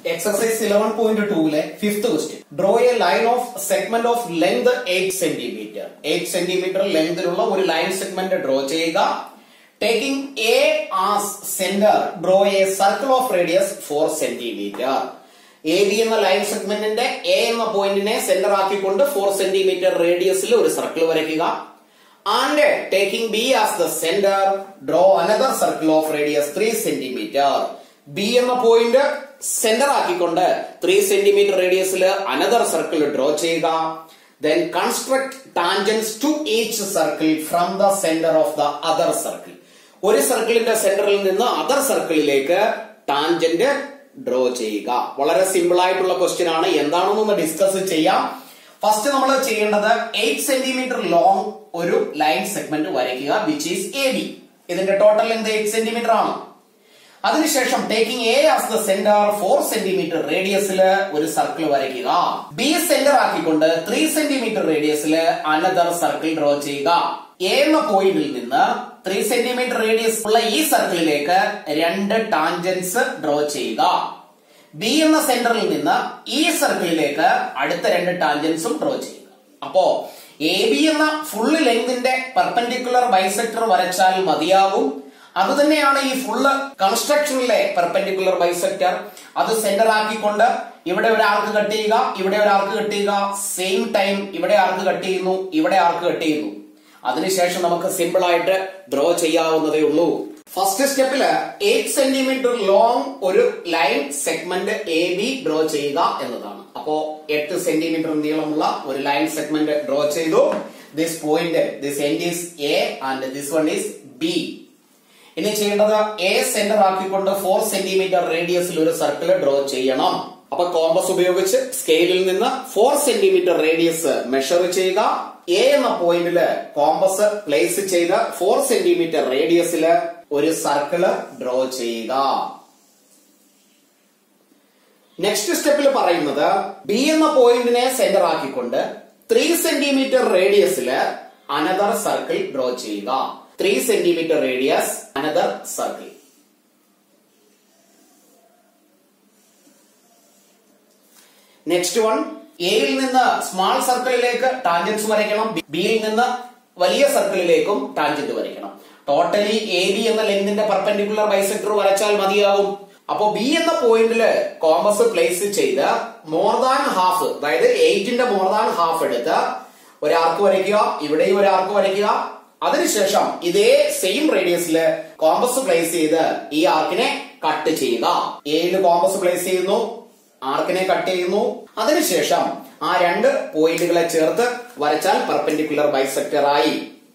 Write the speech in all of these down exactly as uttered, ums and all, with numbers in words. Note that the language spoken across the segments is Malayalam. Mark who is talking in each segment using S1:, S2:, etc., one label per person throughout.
S1: Exercise eleven point two le fifth question. Draw a line of segment of length eight centimeter. eight centimeter length ulla oru line segment draw cheyuka. Taking A as center, draw a circle of radius four centimeter. A B എന്ന ലൈൻ സെഗ്മെന്റിന്റെ A എന്ന പോയിന്റിനെ സെന്റർ ആക്കിക്കൊണ്ട് four centimeter റേഡിയസിൽ ഒരു സർക്കിൾ വരയ്ക്കുക. And taking B as the center, draw another circle of radius three centimeter. B എന്ന പോയിന്റ് സെന്റർ ആക്കിക്കൊണ്ട് three centimeter റേഡിയസിൽ another circle draw ചെയ്യുക. Then construct tangents to each circle from the center of the other circle. ഒരു സർക്കിളിന്റെ സെന്ററിൽ നിന്ന് അതർ സർക്കിളിലേക്ക് ടാൻജന്റ് ഡ്രോ ചെയ്യുക. വളരെ സിമ്പിൾ ആയിട്ടുള്ള ക്വസ്റ്റ്യൻ ആണ്. എന്താണെന്നൊന്ന് ഡിസ്കസ് ചെയ്യാം. ഫസ്റ്റ് നമ്മൾ ചെയ്യേണ്ടത് എയ്റ്റ് സെന്റിമീറ്റർ ലോങ് ഒരു ലൈൻ സെഗ്മെന്റ് വരയ്ക്കുക, വിച്ച് ഈസ് എ ബി. ഇതിന്റെ ടോട്ടൽ ലെങ്ത് എയ്റ്റ് സെന്റിമീറ്റർ ആണ്. അതിനുശേഷം taking A as the centre four centimetre റേഡിയസിൽ ഒരു സർക്കിൾ വരയ്ക്കുക. ബി സെന്റർ ആക്കിക്കൊണ്ട് ത്രീ സെന്റിമീറ്റർ റേഡിയസിൽ അനദർ സർക്കിൾ ഡ്രോ ചെയ്യുക. എ എന്ന പോയിന്റിൽ നിന്ന് ത്രീ സെന്റിമീറ്റർ റേഡിയസ് ഉള്ള ഈ സർക്കിളിലേക്ക് രണ്ട് ടാൻജൻസ് ഡ്രോ ചെയ്യുക. ബി എന്ന സെന്ററിൽ നിന്ന് ഈ സർക്കിളിലേക്ക് അടുത്ത രണ്ട് ടാൻജൻസും ഡ്രോ ചെയ്യുക. അപ്പോ എ ബി എന്ന ഫുള്ള് ലെങ്തിന്റെ പെർപെൻഡിക്കുലർ ബൈസെക്ടർ വരച്ചാൽ മതിയാകും. അത് തന്നെയാണ് ഈ ഫുള്ള് കൺസ്ട്രക്ഷനിലെ പെർപെൻഡിക്കുലർ ബൈസെക്ടർ. അത് സെന്റർ ആക്കിക്കൊണ്ട് ഇവിടെ ഒരു ആർക്ക് കട്ട് ചെയ്യുക, ഇവിടെ ഒരു ആർക്ക് കട്ട് ചെയ്യുക. സെയിം ടൈം ഇവിടെ ആർക്ക് കട്ട് ചെയ്യുന്നു, ഇവിടെ ആർക്ക് കട്ട് ചെയ്യുന്നു. അതിനുശേഷം നമുക്ക് സിമ്പിൾ ആയിട്ട് ഡ്രോ ചെയ്യാവുന്നതേ ഉള്ളൂ. ഫസ്റ്റ് സ്റ്റെപ്പില് എയ്റ്റ് സെന്റിമീറ്റർ ലോങ് ഒരു line segment A B draw ചെയ്യുക എന്നതാണ്. അപ്പോ എട്ട് സെന്റിമീറ്റർ നീളമുള്ള ഒരു ലൈൻ സെഗ്മെന്റ് ഡ്രോ ചെയ്തു. This point this end is A and this one is B. ഇനി ചെയ്യേണ്ടത് എ സെന്റർ ആക്കിക്കൊണ്ട് ഫോർ സെന്റിമീറ്റർ റേഡിയസിൽ ഒരു സർക്കിൾ ഡ്രോ ചെയ്യണം. അപ്പൊ കോമ്പസ് ഉപയോഗിച്ച് സ്കെയിലിൽ നിന്ന് ഫോർ സെന്റിമീറ്റർ റേഡിയസ് മെഷർ ചെയ്യുക. എ എന്ന പോയിന്റില് കോമ്പസ് പ്ലേസ് ചെയ്ത് ഫോർ സെന്റിമീറ്റർ റേഡിയസില് ഒരു സർക്കിള് ഡ്രോ ചെയ്യുക. നെക്സ്റ്റ് സ്റ്റെപ്പിൽ പറയുന്നത് ബി എന്ന പോയിന്റിനെ സെന്റർ ആക്കിക്കൊണ്ട് ത്രീ സെന്റിമീറ്റർ റേഡിയസില് അനദർ സർക്കിൾ ഡ്രോ ചെയ്യുക. Three centimetre radius another circle. Next one, എയിൽ നിന്ന് സ്മാൾ സർക്കിളിലേക്ക് ടാൻജൻസ് വരയ്ക്കണം. ബിയിൽ നിന്ന് വലിയ സർക്കിളിലേക്കും ടാൻജന്റ് വരയ്ക്കണം. ടോട്ടലി എ ബി എന്ന ലെങ്തിന്റെ പെർപെൻഡിക്കുലർ ബൈസെക്ടർ വരച്ചാൽ മതിയാവും. അപ്പോ ബി എന്ന പോയിന്റില് കോമ്പസ് പ്ലേസ് ചെയ്ത് മോർ ദാൻ ഹാഫ്, അതായത് എയ്റ്റിന്റെ മോർ ദാൻ ഹാഫ് എടുത്ത് ഒരു ആർക്ക് വരയ്ക്കുക. ഇവിടെയും ഒരു ആർക്ക് വരയ്ക്കുക. അതിനുശേഷം ഇതേ സെയിം റേഡിയസില് കോമ്പസ് പ്ലേസ് ചെയ്ത് ഈ ആർക്കിനെ കട്ട് ചെയ്യുക. എയിൽ കോമ്പസ് പ്ലേസ് ചെയ്യുന്നു, ആർക്കിനെ കട്ട് ചെയ്യുന്നു. അതിനുശേഷം ആ രണ്ട് പോയിന്റുകളെ ചേർത്ത് വരച്ചാൽ പെർപെൻഡിക്കുലർ ബൈസെക്ടർ ആയി.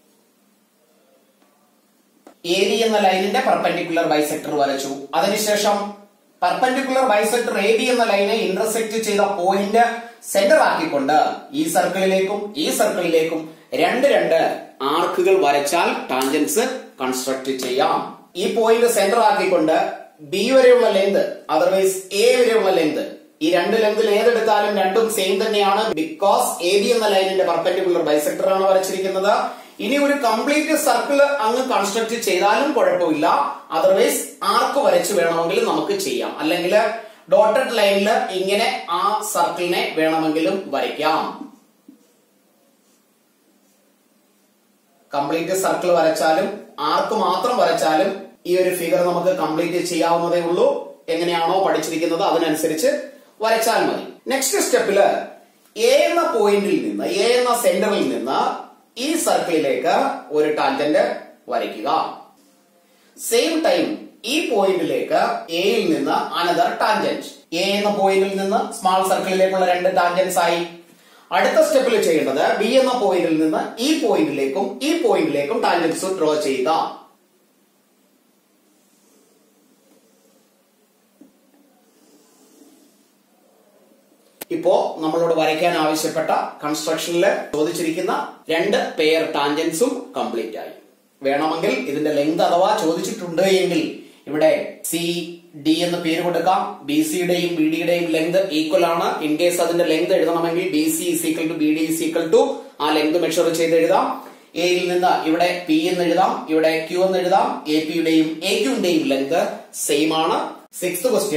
S1: എ ബി എന്ന ലൈനിന്റെ പെർപെൻഡിക്കുലർ ബൈസെക്ടർ വരച്ചു. അതിനുശേഷം പെർപെൻഡിക്കുലർ ബൈസെക്ടർ എ ബി എന്ന ലൈനെ ഇന്റർസെക്ട് ചെയ്ത പോയിന്റ് സെന്റർ ആക്കിക്കൊണ്ട് ഈ സർക്കിളിലേക്കും ഈ സർക്കിളിലേക്കും രണ്ട് രണ്ട് ആർക്കുകൾ വരച്ചാൽ ടാൻജൻസ് കൺസ്ട്രക്ട് ചെയ്യാം. ഈ പോയിന്റ് സെന്റർ ആക്കിക്കൊണ്ട് ബി വരെയുള്ള ലെങ്ത്, അതർവൈസ് എ വരെയുള്ള ലെങ്ത്, ഈ രണ്ട് ലെങ്തിൽ ഏതെടുത്താലും രണ്ടും സെയിം തന്നെയാണ്. ബിക്കോസ് എ ബി എന്ന ലൈനിന്റെ പെർപെൻഡിക്കുലർ ബൈസെക്ടർ ആണ് വരച്ചിരിക്കുന്നത്. ഇനി ഒരു കംപ്ലീറ്റ് സർക്കിൾ അങ്ങ് കൺസ്ട്രക്ട് ചെയ്താലും കുഴപ്പമില്ല. അതർവൈസ് ആർക്ക് വരച്ച് വേണമെങ്കിൽ നമുക്ക് ചെയ്യാം. അല്ലെങ്കിൽ ഡോട്ടഡ് ലൈനിൽ ഇങ്ങനെ ആ സർക്കിളിനെ വേണമെങ്കിലും വരയ്ക്കാം. കംപ്ലീറ്റ് സർക്കിൾ വരച്ചാലും ആർക്ക് മാത്രം വരച്ചാലും ഈ ഒരു ഫിഗർ നമുക്ക് കംപ്ലീറ്റ് ചെയ്യാവുന്നതേ ഉള്ളൂ. എങ്ങനെയാണോ പഠിച്ചിരിക്കുന്നത് അതിനനുസരിച്ച് വരച്ചാൽ മതി. നെക്സ്റ്റ് സ്റ്റെപ്പില് എ എന്ന പോയിന്റിൽ നിന്ന് എ എന്ന സെന്ററിൽ നിന്ന് ഈ സർക്കിളിലേക്ക് ഒരു ടാൻജന്റ് വരയ്ക്കുക. സെയിം ടൈം ഈ പോയിന്റിലേക്ക് എയിൽ നിന്ന് അനദർ ടാൻജന്റ്. എ എന്ന പോയിന്റിൽ നിന്ന് സ്മാൾ സർക്കിളിലേക്കുള്ള രണ്ട് ടാൻജൻസ് ആയി. അടുത്ത സ്റ്റെപ്പിൽ ചെയ്യേണ്ടത് ബി എന്ന പോയിന്റിൽ നിന്ന് ഈ പോയിന്റിലേക്കും ഈ പോയിന്റിലേക്കും ടാൻജൻസ് ഡ്രോ ചെയ്യുക. ഇപ്പോ നമ്മളോട് വരയ്ക്കാൻ ആവശ്യപ്പെട്ട കൺസ്ട്രക്ഷനിൽ ചോദിച്ചിരിക്കുന്ന രണ്ട് പെയർ ടാൻജൻസും കംപ്ലീറ്റ് ആയി. വേണമെങ്കിൽ ഇതിന്റെ ലെങ്ത് അഥവാ ചോദിച്ചിട്ടുണ്ട് എങ്കിൽ ഇവിടെ സി ഡി എന്ന് പേര് കൊടുക്കാം. ബി സിയുടെയും ബി ഡിയുടെയും ലെങ്ത് ഈക്വൽ ആണ്. ഇൻ കേസ് അതിന്റെ ലെങ്ത് എഴുതണമെങ്കിൽ B C is equal to B D is equal to ആ ലെങ്ത് മെഷർ ചെയ്ത് എഴുതാം. എയിൽ നിന്ന് ഇവിടെ പി എന്ന് എഴുതാം, ഇവിടെ ക്യൂ എന്ന് എഴുതാം. എ പിയുടെയും എ ക്യൂന്റെയും ലെങ്ത് സെയിം ആണ്. Sixth question,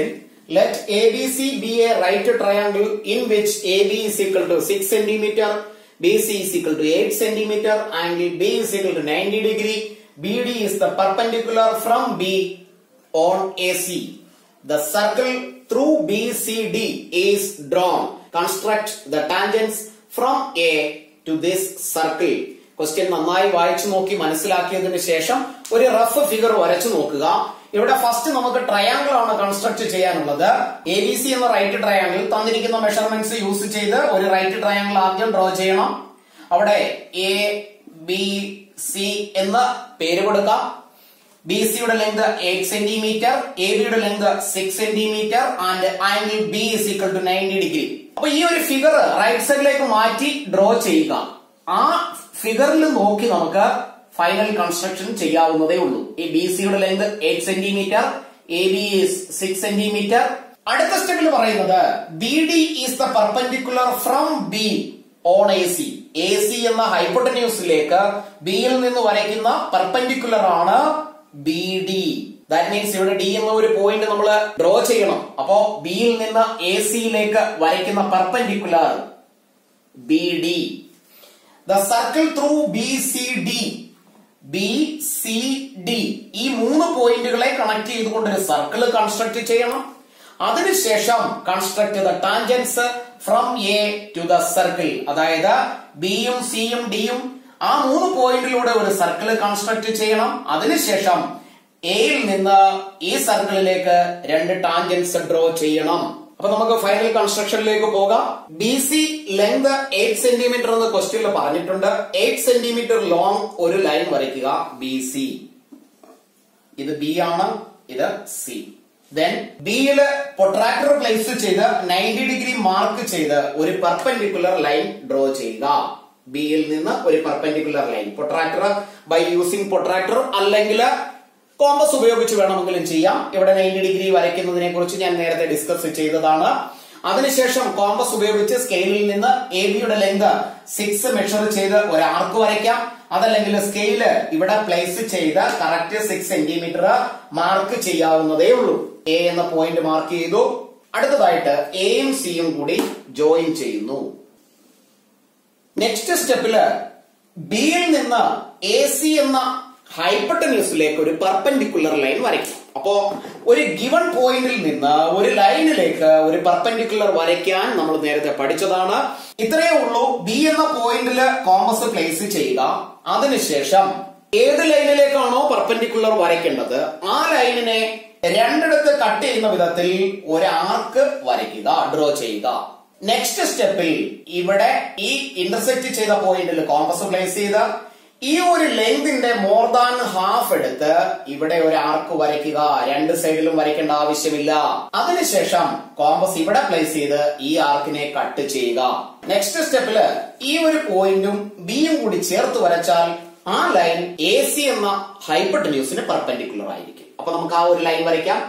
S1: let A B C be a right triangle in which A B is equal to six centimeter, B C is equal to eight centimeter, angle B is equal to ninety degree, B D is the perpendicular from B on A C. The circle through B C D is drawn. Construct the tangents from A to this circle. Question നന്നായി വായിച്ചു നോക്കി മനസ്സിലാക്കിയതിനു ശേഷം ഒരു റഫ് ഫിഗർ വരച്ചു നോക്കുക. ഇവിടെ ഫസ്റ്റ് നമുക്ക് ട്രയാങ്കിൾ ആണ് കൺസ്ട്രക്ട് ചെയ്യാനുള്ളത്. എ ബി സി എന്ന റൈറ്റ് ട്രയാങ്കിൾ തന്നിരിക്കുന്ന മെഷർമെന്റ്സ് യൂസ് ചെയ്ത് ഒരു റൈറ്റ് ട്രയാങ്കിൾ ആദ്യം ഡ്രോ ചെയ്യണം. അവിടെ എ ബി സി എന്ന പേര് കൊടുക്കാം. ബി സിയുടെ ലെങ്ത് എയ്റ്റ് സെന്റിമീറ്റർ, എ ബിയുടെ length six centimetre and angle B is equal to ninety degree. അപ്പൊ ഈ ഒരു ഫിഗർ റൈറ്റ് സൈഡിലേക്ക് മാറ്റി ഡ്രോ ചെയ്യുക. ആ ഫിഗറിൽ നോക്കി നമുക്ക് ഫൈനൽ കൺസ്ട്രക്ഷൻ ചെയ്യാവുന്നതേ ഉള്ളൂ. ഈ ബി സിയുടെ length eight centimetre, A B six centimetre. അടുത്ത സ്റ്റെപ്പിൽ പറയുന്നത് B D is the perpendicular from B on A C. A C എന്ന ഹൈപ്പോട്ടന്യൂസിലേക്ക് ബിയിൽ നിന്ന് വരയ്ക്കുന്ന പെർപെൻഡിക്കുലർ ആണ് ബി ഡി. ദാറ്റ് മീൻസ് ഇവിടെ ഡി എന്ന ഒരു പോയിന്റ് നമ്മൾ ഡ്രോ ചെയ്യണം. അപ്പോ ബിയിൽ നിന്ന് എ സിയിലേക്ക് വരയ്ക്കുന്ന perpendicular B D. The circle through B C D, B C D ഈ മൂന്ന് പോയിന്റുകളെ കണക്ട് ചെയ്തുകൊണ്ട് ഒരു സർക്കിൾ കൺസ്ട്രക്ട് ചെയ്യണം. അതിനുശേഷം construct the tangents from A to the circle. അതായത് ബിയും സിയും ഡിയും ആ മൂന്ന് പോയിന്റിലൂടെ ഒരു സർക്കിൾ കൺസ്ട്രക്ട് ചെയ്യണം. അതിനുശേഷം എയിൽ നിന്ന് ഈ സർക്കിളിലേക്ക് രണ്ട് ടാൻജൻസ് ഡ്രോ ചെയ്യണം. അപ്പൊ നമുക്ക് ഫൈനൽ കൺസ്ട്രക്ഷനിലേക്ക് പോകാം. B C length eight centimetre എന്ന് ക്വസ്റ്റ്യനിൽ പറഞ്ഞിട്ടുണ്ട്. എയ്റ്റ് സെന്റിമീറ്റർ ലോങ് ഒരു ലൈൻ വരയ്ക്കുക. ബി സി, ഇത് ബി ആണ്, ഇത് സി. ദെൻ ബിയില് പ്രൊട്രാക്ടർ പ്ലേസ് ചെയ്ത് നയൻറ്റി ഡിഗ്രി മാർക്ക് ചെയ്ത് ഒരു പെർപെൻഡിക്കുലർ ലൈൻ ഡ്രോ ചെയ്യുക. ബിയിൽ നിന്ന് ഒരു perpendicular line protractor by using protractor അല്ലെങ്കിൽ കോമ്പസ് ഉപയോഗിച്ച് വേണമെങ്കിലും ചെയ്യാം. ഇവിടെ നയൻറ്റി ഡിഗ്രി വരയ്ക്കുന്നതിനെ കുറിച്ച് ഞാൻ നേരത്തെ ഡിസ്കസ് ചെയ്തതാണ്. അതിനുശേഷം കോമ്പസ് ഉപയോഗിച്ച് സ്കെയിലിൽ നിന്ന് എ ബിയുടെ ലെങ്ത് സിക്സ് മെഷർ ചെയ്ത് ഒരു ആർക്ക് വരയ്ക്കാം. അതല്ലെങ്കിൽ സ്കെയില് ഇവിടെ പ്ലേസ് ചെയ്ത് കറക്റ്റ് സിക്സ് സെന്റിമീറ്റർ മാർക്ക് ചെയ്യാവുന്നതേ ഉള്ളൂ. എ എന്ന പോയിന്റ് മാർക്ക് ചെയ്തു. അടുത്തതായിട്ട് എയും സിയും കൂടി ജോയിൻ ചെയ്യുന്നു. നെക്സ്റ്റ് സ്റ്റെപ്പില് ബിയിൽ നിന്ന് എ സി എന്ന ഹൈപ്പോട്ടന്യൂസിലേക്ക് ഒരു പെർപെൻഡിക്കുലർ ലൈൻ വരയ്ക്കും. അപ്പോ ഒരു ഗിവൺ പോയിന്റിൽ നിന്ന് ഒരു ലൈനിലേക്ക് ഒരു പെർപെൻഡിക്കുലർ വരയ്ക്കാൻ നമ്മൾ നേരത്തെ പഠിച്ചതാണ്. ഇത്രയേ ഉള്ളൂ. ബി എന്ന പോയിന്റില് കോമ്പസ് പ്ലേസ് ചെയ്യുക. അതിനുശേഷം ഏത് ലൈനിലേക്കാണോ പെർപെൻഡിക്കുലർ വരയ്ക്കേണ്ടത് ആ ലൈനിനെ രണ്ടിടത്ത് കട്ട് ചെയ്യുന്ന വിധത്തിൽ ഒരു ആർക്ക് വരയ്ക്കുക, ഡ്രോ ചെയ്യുക. നെക്സ്റ്റ് സ്റ്റെപ്പിൽ ഇവിടെ ഈ ഇന്റർസെക്ട് ചെയ്ത പോയിന്റിൽ കോമ്പസ് പ്ലേസ് ചെയ്ത ഈ ഒരു ലെങ്തിന്റെ മോർ ദാൻ ഹാഫ് എടുത്ത് ഇവിടെ ഒരു ആർക്ക് വരയ്ക്കുക. രണ്ട് സൈഡിലും വരയ്ക്കേണ്ട ആവശ്യമില്ല. അതിനുശേഷം കോമ്പസ് ഇവിടെ പ്ലേസ് ചെയ്ത് ഈ ആർക്കിനെ കട്ട് ചെയ്യുക. നെക്സ്റ്റ് സ്റ്റെപ്പില് ഈ ഒരു പോയിന്റും ബിയും കൂടി ചേർത്ത് വരച്ചാൽ ആ ലൈൻ എ സി എന്ന ഹൈപ്പോട്ടന്യൂസിന് പെർപെൻഡിക്കുലർ ആയിരിക്കും. അപ്പൊ നമുക്ക് ആ ഒരു ലൈൻ വരയ്ക്കാം.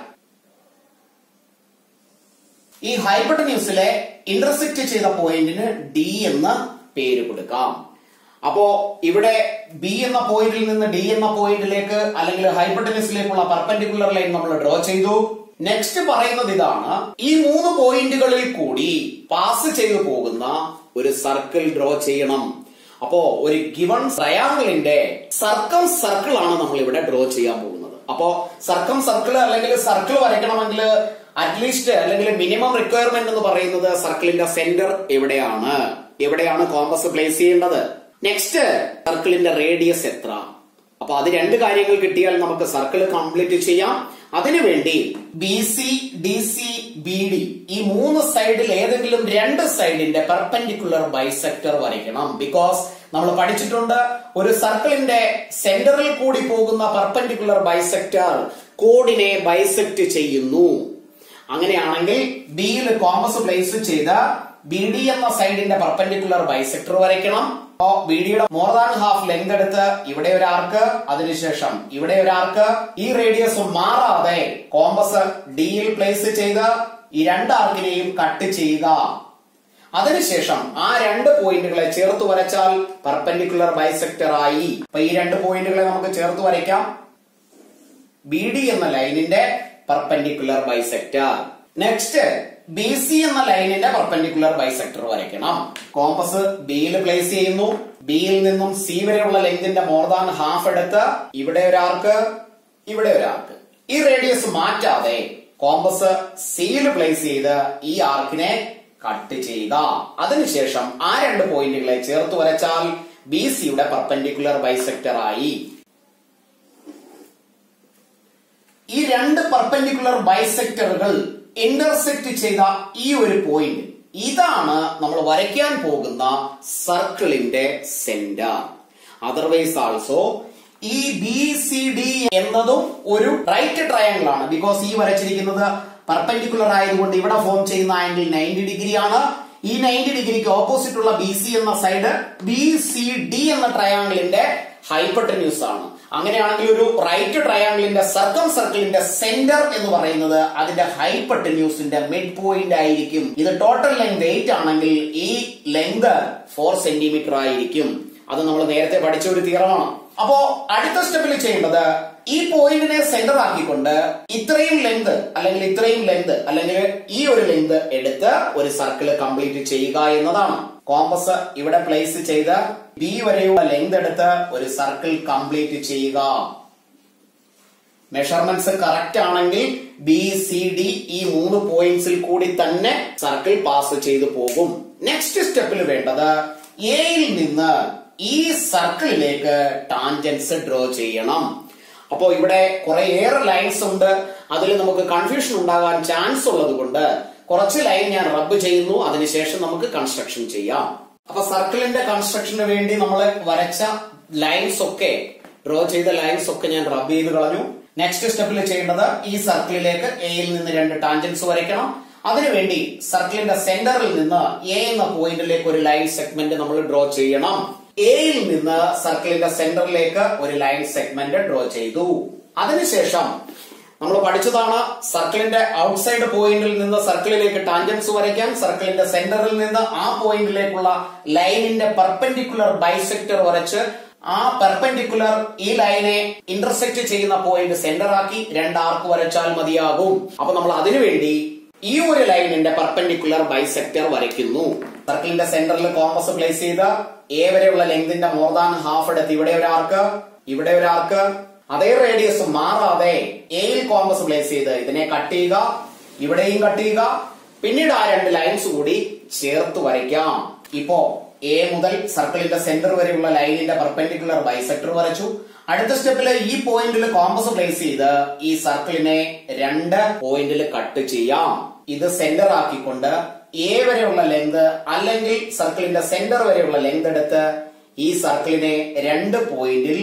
S1: ഈ ഹൈപ്പോട്ടന്യൂസിലെ ഇന്റർസെക്ട് ചെയ്ത പോയിന്റിന് ഡി എന്ന പേര് കൊടുക്കാം. അപ്പോ ഇവിടെ ബി എന്ന പോയിന്റിൽ നിന്ന് ഡി എന്ന പോയിന്റിലേക്ക് അല്ലെങ്കിൽ ഹൈപ്പോട്ടന്യൂസിലേക്കുള്ള പെർപെൻഡിക്കുലർ ലൈൻ നമ്മൾ ഡ്രോ ചെയ്തു. നെക്സ്റ്റ് പറയുന്നത് ഇതാണ്, ഈ മൂന്ന് പോയിന്റുകളിൽ കൂടി പാസ് ചെയ്തു പോകുന്ന ഒരു സർക്കിൾ ഡ്രോ ചെയ്യണം. അപ്പോ ഒരു ഗിവൺ ട്രയാങ്കിളിന്റെ സർക്കം സർക്കിൾ ആണ് നമ്മൾ ഇവിടെ ഡ്രോ ചെയ്യാൻ പോകുന്നത്. അപ്പോ സർക്കം സർക്കിൾ അല്ലെങ്കിൽ സർക്കിൾ വരയ്ക്കണമെങ്കിൽ അറ്റ്ലീസ്റ്റ് അല്ലെങ്കിൽ മിനിമം റിക്വയർമെന്റ് എന്ന് പറയുന്നത് സർക്കിളിന്റെ സെന്റർ എവിടെയാണ്, എവിടെയാണ് കോമ്പസ് പ്ലേസ് ചെയ്യേണ്ടത്. നെക്സ്റ്റ് സർക്കിളിന്റെ റേഡിയസ് എത്ര. അപ്പൊ അത് രണ്ട് കാര്യങ്ങൾ കിട്ടിയാൽ നമുക്ക് സർക്കിൾ കംപ്ലീറ്റ് ചെയ്യാം. അതിനുവേണ്ടി B C, D C, B D ഈ മൂന്ന് സൈഡിൽ ഏതെങ്കിലും രണ്ട് സൈഡിന്റെ പെർപെൻഡിക്കുലർ ബൈസെക്ടർ വരയ്ക്കണം. ബിക്കോസ് നമ്മൾ പഠിച്ചിട്ടുണ്ട് ഒരു സർക്കിളിന്റെ സെന്ററിൽ കൂടി പോകുന്ന പെർപെൻഡിക്കുലർ ബൈസെക്ടർ കോഡിനെ ബൈസെക്ട് ചെയ്യുന്നു. അങ്ങനെയാണെങ്കിൽ ബിയിൽ കോമ്പസ് പ്ലേസ് ചെയ്ത ബി ഡി എന്ന സൈഡിന്റെ പെർപെൻഡിക്കുലർ ബൈസെക്ടർ വരയ്ക്കണം. അപ്പോ ബി ഡിയുടെ മോർ ദാൻ ഹാഫ് ലെങ്ത് എടുത്ത് ഇവിടെ ഒരു ആർക്ക്, അതിനുശേഷം ഇവിടെ ഒരു ആർക്ക്, ഈ റേഡിയസ് മാറാതെ കോമ്പസ് ഡിയിൽ പ്ലേസ് ചെയ്ത് ഈ രണ്ട് ആർക്കിനെയും കട്ട് ചെയ്യുക. അതിനുശേഷം ആ രണ്ട് പോയിന്റുകളെ ചേർത്ത് വരച്ചാൽ പെർപെൻഡിക്കുലർ ബൈസെക്ടർ ആയി. അപ്പൊ ഈ രണ്ട് പോയിന്റുകളെ നമുക്ക് ചേർത്ത് വരയ്ക്കാം. ബി ഡി എന്ന ലൈനിന്റെ perpendicular bisector. Next B C എന്ന ലൈനിന്റെ പെർപെൻഡിക്കുലർ ബൈസെക്ടർ വരയ്ക്കണം. കോമ്പസ് ബിയിൽ പ്ലേസ് ചെയ്യുന്നു. ബിയിൽ നിന്നും സി വരെയുള്ള ലെങ്തിന്റെ മോർ ദാൻ ഹാഫ് എടുത്ത് ഇവിടെ ഒരു ആർക്ക്, ഇവിടെ ഒരു ആർക്ക്. ഈ റേഡിയസ് മാറ്റാതെ കോമ്പസ് സിയിൽ പ്ലേസ് ചെയ്ത് ഈ ആർക്കിനെ കട്ട് ചെയ്യുക. അതിനുശേഷം ആ രണ്ട് പോയിന്റുകളെ ചേർത്ത് വരച്ചാൽ ബി സിയുടെ പെർപെൻഡിക്കുലർ ബൈസെക്ടർ ആയി. ഈ രണ്ട് പെർപെൻഡിക്കുലർ ബൈസെക്ടറുകൾ ഇന്റർസെക്ട് ചെയ്ത ഈ ഒരു പോയിന്റ്, ഇതാണ് നമ്മൾ വരയ്ക്കാൻ പോകുന്ന സർക്കിളിന്റെ സെന്റർ. അതർവൈസ് ആൾസോ ഈ ബി സി ഡി എന്നതും ഒരു റൈറ്റ് ട്രയാങ്കിൾ ആണ്. ബിക്കോസ് ഈ വരച്ചിരിക്കുന്നത് പെർപെൻഡിക്കുലർ ആയതുകൊണ്ട് ഇവിടെ ഫോം ചെയ്യുന്ന ആംഗിൾ നയൻറ്റി ഡിഗ്രി ആണ്. ഈ നയൻറ്റി ഡിഗ്രിക്ക് ഓപ്പോസിറ്റ് ഉള്ള ബി സി എന്ന സൈഡ് ബി സി ഡി എന്ന ട്രയാങ്കിളിന്റെ ഹൈപ്പട്ടന്യൂസ് ആണ്. അങ്ങനെയാണെങ്കിൽ ഒരു റൈറ്റ് ട്രയാങ്കിളിന്റെ സർക്കം സർക്കിളിന്റെ സെന്റർ എന്ന് പറയുന്നത് അതിന്റെ ഹൈപ്പട്ടന്യൂസിന്റെ മിഡ് പോയിന്റ് ആയിരിക്കും. ഇത് ടോട്ടൽ ലെങ്ത് എയ്റ്റ് ആണെങ്കിൽ ഈ ലെങ്ത് ഫോർ സെന്റിമീറ്റർ ആയിരിക്കും. അത് നമ്മൾ നേരത്തെ പഠിച്ച ഒരു തിയറമാണ്. അപ്പോ അടുത്ത സ്റ്റെപ്പിൽ ചെയ്യേണ്ടത് ഈ പോയിന്റിനെ സെന്റർ ആക്കിക്കൊണ്ട് ഇത്രയും ലെങ്ത് അല്ലെങ്കിൽ ഇത്രയും ലെങ്ത് അല്ലെങ്കിൽ ഈ ഒരു ലെങ്ത് എടുത്ത് ഒരു സർക്കിൾ കംപ്ലീറ്റ് ചെയ്യുക എന്നതാണ്. കോമ്പസ് ഇവിടെ പ്ലേസ് ചെയ്ത് ബി വരെയുള്ള ലെങ്ത് എടുത്ത് ഒരു സർക്കിൾ കംപ്ലീറ്റ് ചെയ്യുക. മെഷർമെന്റ്സ് കറക്റ്റ് ആണെങ്കിൽ ബി സി ഡി ഈ മൂന്ന് പോയിന്റ്സിൽ കൂടി തന്നെ സർക്കിൾ പാസ് ചെയ്തു പോകും. നെക്സ്റ്റ് സ്റ്റെപ്പിൽ വേണ്ടത് എയിൽ നിന്ന് ഈ സർക്കിളിലേക്ക് ടാൻജൻസ് ഡ്രോ ചെയ്യണം. അപ്പോ ഇവിടെ കുറെയേറെ ലൈൻസ് ഉണ്ട്. അതിൽ നമുക്ക് കൺഫ്യൂഷൻ ഉണ്ടാകാൻ ചാൻസ് ഉള്ളത് കൊണ്ട് കുറച്ച് ലൈൻ ഞാൻ റബ്ബ് ചെയ്യുന്നു. അതിനുശേഷം നമുക്ക് കൺസ്ട്രക്ഷൻ ചെയ്യാം. അപ്പൊ സർക്കിളിന്റെ കൺസ്ട്രക്ഷന് വേണ്ടി നമ്മൾ വരച്ച ലൈൻസ് ഒക്കെ, ഡ്രോ ചെയ്ത ലൈൻസ് ഒക്കെ ഞാൻ റബ്ബ് ചെയ്ത് കളഞ്ഞു. നെക്സ്റ്റ് സ്റ്റെപ്പിൽ ചെയ്യേണ്ടത് ഈ സർക്കിളിലേക്ക് എയിൽ നിന്ന് രണ്ട് ടാൻജൻസ് വരയ്ക്കണം. അതിനുവേണ്ടി സർക്കിളിന്റെ സെന്ററിൽ നിന്ന് എ എന്ന പോയിന്റിലേക്ക് ഒരു ലൈൻ സെഗ്മെന്റ് നമ്മൾ ഡ്രോ ചെയ്യണം. എയിൽ നിന്ന് സർക്കിളിന്റെ സെന്ററിലേക്ക് ഒരു ലൈൻ സെഗ്മെന്റ് ഡ്രോ ചെയ്തു. അതിനുശേഷം നമ്മൾ പഠിച്ചതാണ് സർക്കിളിന്റെ ഔട്ട്സൈഡ് പോയിന്റിൽ നിന്ന് സർക്കിളിലേക്ക് ടാൻജൻസ് വരയ്ക്കാൻ, സർക്കിളിന്റെ സെന്ററിൽ നിന്ന് ആ പോയിന്റിലേക്കുള്ള ലൈനിന്റെ പെർപെൻഡിക്കുലർ ബൈസെക്ടർ വരച്ച് ആ പെർപെൻഡിക്കുലർ ഈ ലൈനെ ഇന്റർസെക്ട് ചെയ്യുന്ന പോയിന്റ് സെന്റർ ആക്കി രണ്ട് ആർക്ക് വരച്ചാൽ മതിയാകും. അപ്പൊ നമ്മൾ അതിനുവേണ്ടി ഈ ഒരു ലൈനിന്റെ പെർപെൻഡിക്കുലർ ബൈസെക്ടർ വരയ്ക്കുന്നു. സർക്കിളിന്റെ സെന്ററിൽ കോമ്പസ് പ്ലേസ് ചെയ്ത് എ വരെയുള്ള ലെങ്തിന്റെ മോർ ദാൻ ഹാഫ് എടുത്ത് ഇവിടെ ഒരു ആർക്ക്, ഇവിടെ ഒരു ആർക്ക്. അതേ റേഡിയസ് മാറാതെ എയിൽ കോമ്പസ് പ്ലേസ് ചെയ്ത് ഇതിനെ കട്ട് ചെയ്യുക, ഇവിടെയും കട്ട് ചെയ്യുക. പിന്നീട് ആ രണ്ട് ലൈൻസ് കൂടി ചേർത്ത് വരയ്ക്കാം. ഇപ്പോ എ മുതൽ സർക്കിളിന്റെ സെന്റർ വരെയുള്ള ലൈനിന്റെ പെർപെൻഡിക്കുലർ ബൈസെക്ടർ വരച്ചു. അടുത്ത സ്റ്റെപ്പില് ഈ പോയിന്റിൽ കോമ്പസ് പ്ലേസ് ചെയ്ത് ഈ സർക്കിളിനെ രണ്ട് പോയിന്റിൽ കട്ട് ചെയ്യാം. ഇത് സെന്റർ ആക്കിക്കൊണ്ട് എ വരെയുള്ള ലെങ്ത് അല്ലെങ്കിൽ സർക്കിളിന്റെ സെന്റർ വരെയുള്ള ലെങ്ത് എടുത്ത് ഈ സർക്കിളിനെ രണ്ട് പോയിന്റിൽ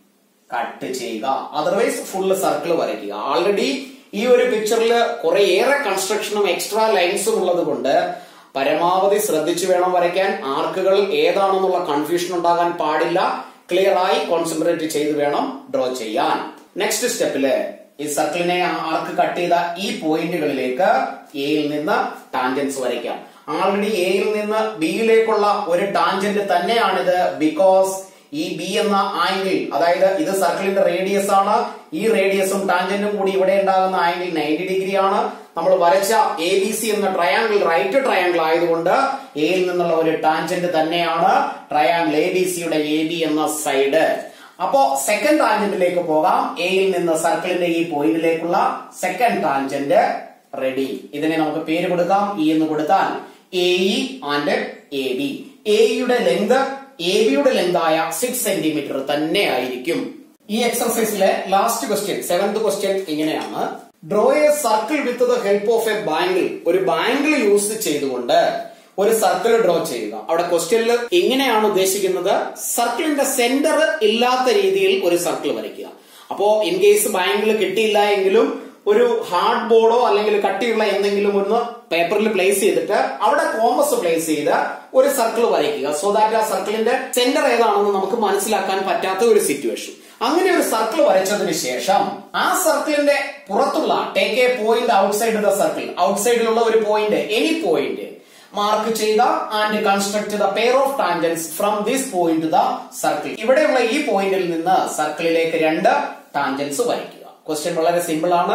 S1: കട്ട് ചെയ്യുക. അതർവൈസ് ഫുള്ള് സർക്കിൾ വരയ്ക്കുക. ആൾറെഡി ഈ ഒരു പിക്ചറിൽ കുറെയേറെ കൺസ്ട്രക്ഷനും എക്സ്ട്രാ ലൈൻസും ഉള്ളത് കൊണ്ട് പരമാവധി ശ്രദ്ധിച്ചു വേണം വരയ്ക്കാൻ. ആർക്കുകൾ ഏതാണെന്നുള്ള കൺഫ്യൂഷൻ ഉണ്ടാകാൻ പാടില്ല. ക്ലിയർ ആയി കോൺസെൻട്രേറ്റ് ചെയ്ത് വേണം ഡ്രോ ചെയ്യാൻ. നെക്സ്റ്റ് സ്റ്റെപ്പില് ഈ സർക്കിളിനെ ആർക്ക് കട്ട് ചെയ്ത ഈ പോയിന്റുകളിലേക്ക് എയിൽ നിന്ന് ടാൻജൻസ് വരയ്ക്കാം. ആൾറെഡി എയിൽ നിന്ന് ബിയിലേക്കുള്ള ഒരു ടാൻജന്റ് തന്നെയാണിത്. ബിക്കോസ് ഈ ബി എന്ന ആംഗിൾ, അതായത് ഇത് സർക്കിളിന്റെ റേഡിയസ് ആണ്. ഈ റേഡിയസും ടാൻജന്റും കൂടി ഇവിടെ ഉണ്ടാകുന്ന ആംഗിൾ നയൻറ്റി ഡിഗ്രി ആണ്. നമ്മൾ വരച്ച എ ബി സി എന്ന ട്രയാങ്കിൾ റൈറ്റ് ട്രയാങ്കിൾ ആയതുകൊണ്ട് എയിൽ നിന്നുള്ള ഒരു ടാൻജന്റ് തന്നെയാണ് ട്രയാങ്കിൾ എ ബി സിയുടെ എ ബി എന്ന സൈഡ്. അപ്പോ സെക്കൻഡ് ടാൻജന്റിലേക്ക് പോകാം. എയിൽ നിന്ന് സർക്കിളിന്റെ ഈ പോയിന്റിലേക്കുള്ള സെക്കൻഡ് ടാൻജന്റ് റെഡി. ഇതിനെ നമുക്ക് പേര് കൊടുക്കാം. ഇ എന്ന് കൊടുത്താൽ A E and A B. A യുടെ ലെങ്ത് എ ബിയുടെ ലെങ്ത് ആയ സിക്സ് സെന്റിമീറ്റർ തന്നെ ആയിരിക്കും. ഈ എക്സർസൈസിലെ ലാസ്റ്റ് ക്വസ്റ്റ്യൻ, സെവൻത് ക്വസ്റ്റ്യൻ ഇങ്ങനെയാണ്. Draw a circle with the help of a bangle. ഒരു ബാംഗിൾ യൂസ് ചെയ്തുകൊണ്ട് ഒരു സർക്കിൾ ഡ്രോ ചെയ്യുക. അവിടെ ക്വസ്റ്റ്യനിൽ ഇങ്ങനെയാണ് ഉദ്ദേശിക്കുന്നത്, സർക്കിളിന്റെ സെന്റർ ഇല്ലാത്ത രീതിയിൽ ഒരു സർക്കിൾ വരയ്ക്കുക. അപ്പോ ഇൻ കേസ് ബാംഗിൾ കിട്ടിയില്ല എങ്കിലും ഒരു ഹാർഡ് ബോർഡോ അല്ലെങ്കിൽ കട്ടിയുള്ള എന്തെങ്കിലും ഒന്ന് പേപ്പറിൽ പ്ലേസ് ചെയ്തിട്ട് അവിടെ കോമ്പസ് പ്ലേസ് ചെയ്ത് ഒരു സർക്കിൾ വരയ്ക്കുക. സോ ദാറ്റ് ആ സർക്കിളിന്റെ സെന്റർ ഏതാണെന്ന് നമുക്ക് മനസ്സിലാക്കാൻ പറ്റാത്ത ഒരു സിറ്റുവേഷൻ. അങ്ങനെ ഒരു സർക്കിൾ വരച്ചതിന് ശേഷം ആ സർക്കിളിന്റെ പുറത്തുള്ള take a point outside the circle, ഔട്ട്സൈഡിലുള്ള ഒരു പോയിന്റ്, എനി പോയിന്റ് മാർക്ക് ചെയ്ത and construct the pair of tangents from this point the circle. ഇവിടെയുള്ള ഈ പോയിന്റിൽ നിന്ന് സർക്കിളിലേക്ക് രണ്ട് ടാൻജൻസ് വരയ്ക്കുക. ക്വസ്റ്റ്യൻ വളരെ സിമ്പിൾ ആണ്.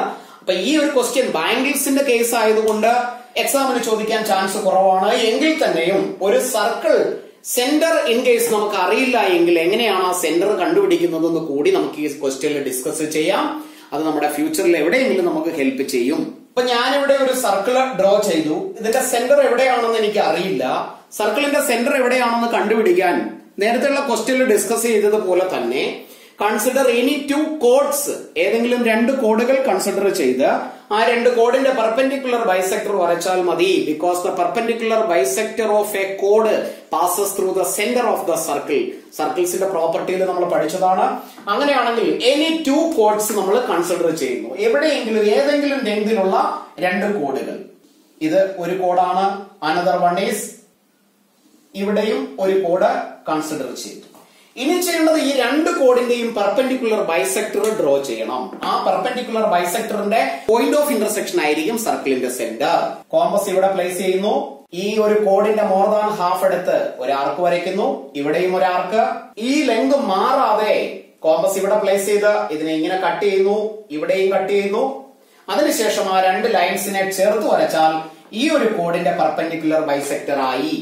S1: അപ്പൊ ഈ ഒരു ക്വസ്റ്റ്യൻ ബാംഗിൾസിന്റെ കേസ് ആയതുകൊണ്ട് എക്സാമിന് ചോദിക്കാൻ ചാൻസ് കുറവാണ്. എങ്കിൽ തന്നെയും ഒരു സർക്കിൾ സെന്റർ ഇൻ കേസ് നമുക്ക് അറിയില്ല എങ്കിൽ എങ്ങനെയാണ് ആ സെന്റർ കണ്ടുപിടിക്കുന്നതെന്ന് കൂടി നമുക്ക് ഈ ക്വസ്റ്റ്യനിൽ ഡിസ്കസ് ചെയ്യാം. അത് നമ്മുടെ ഫ്യൂച്ചറിൽ എവിടെയെങ്കിലും നമുക്ക് ഹെൽപ്പ് ചെയ്യും. ഇപ്പൊ ഞാനിവിടെ ഒരു സർക്കിൾ ഡ്രോ ചെയ്തു. ഇതിന്റെ സെന്റർ എവിടെയാണെന്ന് എനിക്ക് അറിയില്ല. സർക്കിളിന്റെ സെന്റർ എവിടെയാണെന്ന് കണ്ടുപിടിക്കാൻ നേരത്തെയുള്ള ക്വസ്റ്റ്യനിൽ ഡിസ്കസ് ചെയ്തതുപോലെ തന്നെ കൺസിഡർ എനി ടു കോഡ്സ്, ഏതെങ്കിലും രണ്ട് കോഡുകൾ കൺസിഡർ ചെയ്ത് ആ രണ്ട് കോഡിന്റെ പെർപെൻഡിക്കുലർ ബൈസെക്ടർ വരച്ചാൽ മതി. Because the perpendicular bisector of a കോഡ് passes through the centre of the circle. സർക്കിൾസിന്റെ പ്രോപ്പർട്ടിയിൽ നമ്മൾ പഠിച്ചതാണ്. അങ്ങനെയാണെങ്കിൽ എനി ടു കോഡ്സ് നമ്മൾ കൺസിഡർ ചെയ്യുന്നു. എവിടെയെങ്കിലും ഏതെങ്കിലും ലെങ്തിലുള്ള രണ്ട് കോഡുകൾ. ഇത് ഒരു കോഡാണ്. അനദർ വൺ ഈസ് ഇവിടെയും ഒരു കോഡ് കൺസിഡർ ചെയ്തു. ഇനി ചെയ്യേണ്ടത് ഈ രണ്ട് കോഡിന്റെയും പെർപെൻഡിക്കുലർ ബൈസെക്ടർ ഡ്രോ ചെയ്യണം. ആ പെർപെൻഡിക്കുലർ ബൈസെക്ടറിന്റെ പോയിന്റ് ഓഫ് ഇന്റർസെക്ഷൻ ആയിരിക്കും സർക്കിളിന്റെ സെന്റർ. കോമ്പസ് ഇവിടെ പ്ലേസ് ചെയ്യുന്നു. ഈ ഒരു കോഡിന്റെ മോർ ദാൻ ഹാഫ് എടുത്ത് ഒരു ആർക്ക് വരയ്ക്കുന്നു. ഇവിടെയും ഒരു ആർക്ക്. ഈ ലെങ്ത് മാറാതെ കോമ്പസ് ഇവിടെ പ്ലേസ് ചെയ്ത് ഇതിനെ ഇങ്ങനെ കട്ട് ചെയ്യുന്നു. ഇവിടെയും കട്ട് ചെയ്യുന്നു. അതിനുശേഷം ആ രണ്ട് ലൈൻസിനെ ചേർത്ത് വരച്ചാൽ ഈ ഒരു കോഡിന്റെ പെർപെൻഡിക്കുലർ ബൈസെക്ടർ ആയി.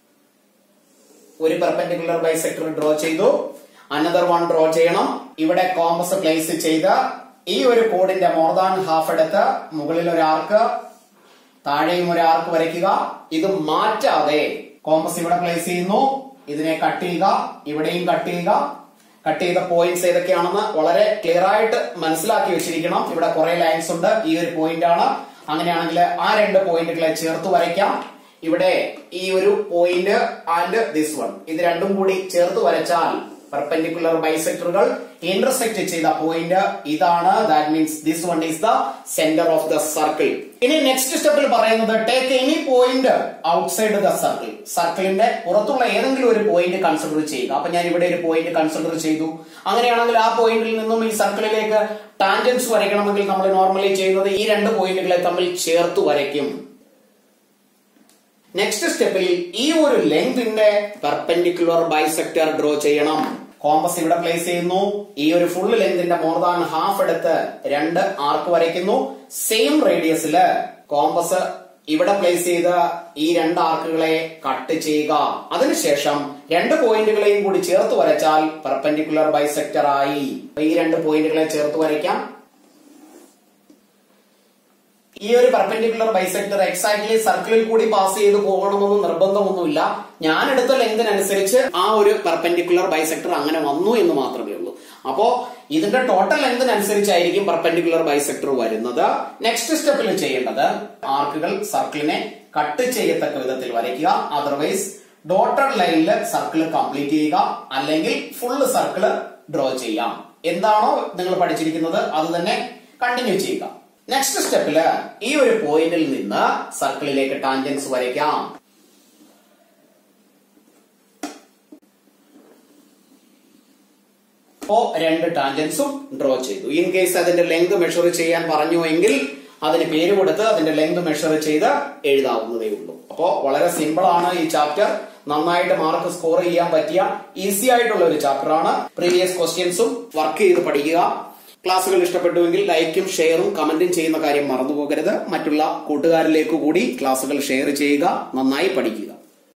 S1: ഒരു പെർപെൻഡിക്കുലർ ബൈസെക്ടർ ഡ്രോ ചെയ്തു. അനദർ വൺ ഡ്രോ ചെയ്യണം. ഇവിടെ കോമ്പസ് പ്ലേസ് ചെയ്ത് ഈ ഒരു കോഡിന്റെ മോർ ദാൻ ഹാഫ് എടുത്ത് മുകളിൽ ഒരു ആർക്ക്, താഴെയും ഒരു ആർക്ക് വരയ്ക്കുക. ഇത് മാറ്റാതെ കോമ്പസ് ഇവിടെ പ്ലേസ് ചെയ്യുന്നു. ഇതിനെ കട്ട് ചെയ്യുക. ഇവിടെയും കട്ട് ചെയ്യുക. കട്ട് ചെയ്ത പോയിന്റ്സ് ഏതൊക്കെയാണെന്ന് വളരെ ക്ലിയർ ആയിട്ട് മനസ്സിലാക്കി വെച്ചിരിക്കണം. ഇവിടെ കുറെ ലൈൻസ് ഉണ്ട്. ഈ ഒരു പോയിന്റ് ആണ്. അങ്ങനെയാണെങ്കിൽ ആ രണ്ട് പോയിന്റുകളെ ചേർത്ത് വരയ്ക്കാം. ഇവിടെ ഈ ഒരു പോയിന്റ് ആൻഡ് ദിസ് വൺ, ഇത് രണ്ടും കൂടി ചേർത്ത് വരച്ചാൽ പെർപെൻഡിക്കുലർ ബൈസെക്ടറുകൾ ഇന്റർസെക്ട് ചെയ്ത പോയിന്റ് ഇതാണ്. That means this one is the centre of the circle. ഇനി നെക്സ്റ്റ് സ്റ്റെപ്പിൽ പറയുന്നത് take any point outside the circle. സർക്കിളിന്റെ പുറത്തുള്ള ഏതെങ്കിലും ഒരു പോയിന്റ് കൺസിഡർ ചെയ്യുക. അപ്പൊ ഞാൻ ഇവിടെ ഒരു പോയിന്റ് കൺസിഡർ ചെയ്തു. അങ്ങനെയാണെങ്കിൽ ആ പോയിന്റിൽ നിന്നും ഈ സർക്കിളിലേക്ക് ടാൻജൻസ് വരയ്ക്കണമെങ്കിൽ നമ്മൾ നോർമലി ചെയ്യുന്നത് ഈ രണ്ട് പോയിന്റുകളെ തമ്മിൽ ചേർത്ത് വരയ്ക്കും. നെക്സ്റ്റ് സ്റ്റെപ്പിൽ ഈ ഒരു ലെങ്തിന്റെ പെർപെൻഡിക്കുലർ ബൈസെക്ടർ ഡ്രോ ചെയ്യണം. കോമ്പസ് ഇവിടെ പ്ലേസ് ചെയ്യുന്നു. ഈ ഒരു ഫുൾ ലെങ്തിന്റെ മോർ ദാൻ ഹാഫ് എടുത്ത് രണ്ട് ആർക്ക് വരയ്ക്കുന്നു. സെയിം റേഡിയസില് കോമ്പസ് ഇവിടെ പ്ലേസ് ചെയ്ത് ഈ രണ്ട് ആർക്കുകളെ കട്ട് ചെയ്യുക. അതിനുശേഷം രണ്ട് പോയിന്റുകളെയും കൂടി ചേർത്ത് വരച്ചാൽ പെർപെൻഡിക്കുലർ ബൈസെക്ടർ ആയി. ഈ രണ്ട് പോയിന്റുകളെ ചേർത്ത് വരയ്ക്കാം. ഈ ഒരു പെർപെൻഡിക്കുലർ ബൈസെക്ടർ എക്സാക്ട്ലി സർക്കിളിൽ കൂടി പാസ് ചെയ്ത് പോകണമെന്ന് നിർബന്ധമൊന്നുമില്ല. ഞാൻ എടുത്ത ലെങ്തിനനുസരിച്ച് ആ ഒരു പെർപെൻഡിക്കുലർ ബൈസെക്ടർ അങ്ങനെ വന്നു എന്ന് മാത്രമേ ഉള്ളൂ. അപ്പോ ഇതിന്റെ ടോട്ടൽ ലെങ്തിനനുസരിച്ചായിരിക്കും പെർപെൻഡിക്കുലർ ബൈസെക്ടർ വരുന്നത്. നെക്സ്റ്റ് സ്റ്റെപ്പിൽ ചെയ്യേണ്ടത് ആർക്കുകൾ സർക്കിളിനെ കട്ട് ചെയ്യത്തക്ക വിധത്തിൽ വരയ്ക്കുക. അതർവൈസ് ഡോട്ടഡ് ലൈനിൽ സർക്കിൾ കംപ്ലീറ്റ് ചെയ്യുക. അല്ലെങ്കിൽ ഫുള്ള് സർക്കിൾ ഡ്രോ ചെയ്യാം. എന്താണോ നിങ്ങൾ പഠിച്ചിരിക്കുന്നത് അത് തന്നെ കണ്ടിന്യൂ ചെയ്യുക. നെക്സ്റ്റ് സ്റ്റെപ്പില് ഈ ഒരു പോയിന്റിൽ നിന്ന് സർക്കിളിലേക്ക് ടാൻജൻസ് വരയ്ക്കാം. അപ്പോ രണ്ട് ടാൻജൻസും ഡ്രോ ചെയ്തു. ഇൻ കേസ് അതിന്റെ ലെങ്ത് മെഷർ ചെയ്യാൻ പറഞ്ഞു എങ്കിൽ അതിന് പേര് കൊടുത്ത് അതിന്റെ ലെങ്ത് മെഷർ ചെയ്ത് എഴുതാവുന്നതേ ഉള്ളൂ. അപ്പോ വളരെ സിമ്പിൾ ആണ് ഈ ചാപ്റ്റർ. നന്നായിട്ട് മാർക്ക് സ്കോർ ചെയ്യാൻ പറ്റിയ ഈസി ആയിട്ടുള്ള ഒരു ചാപ്റ്റർ ആണ്. പ്രീവിയസ് ക്വസ്റ്റ്യൻസും വർക്ക് ചെയ്ത് പഠിക്കുക. ക്ലാസ്സുകൾ ഇഷ്ടപ്പെട്ടുവെങ്കിൽ ലൈക്കും ഷെയറും കമന്റും ചെയ്യുന്ന കാര്യം മറന്നുപോകരുത്. മറ്റുള്ള കൂട്ടുകാരിലേക്ക് കൂടി ക്ലാസ്സുകൾ ഷെയർ ചെയ്യുക. നന്നായി പഠിക്കുക.